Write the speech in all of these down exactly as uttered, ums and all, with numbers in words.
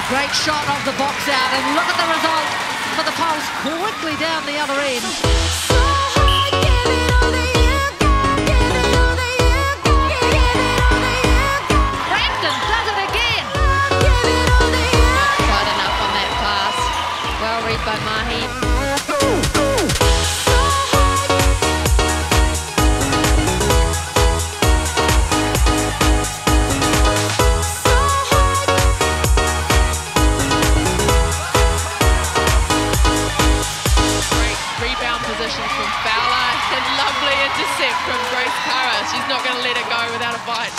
Great shot of the box out, and look at the result for the Pulse quickly down the other end. Brampton does it again. Quite enough on that pass. Well read by Mahi. Positions from Fowler and lovely intercept from Grace Curra. She's not going to let it go without a bite.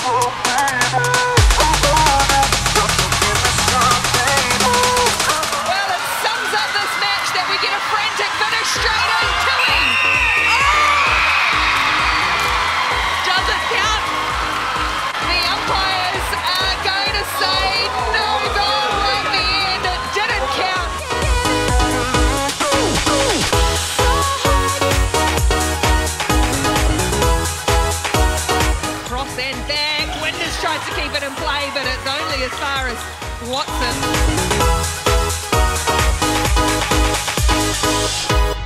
Well, it sums up this match that we get a frantic finish straight into him. Oh! Does it count? The umpires are going to say no goal at the end. It didn't count. And back, Winders tries to keep it in play, but it's only as far as Watson.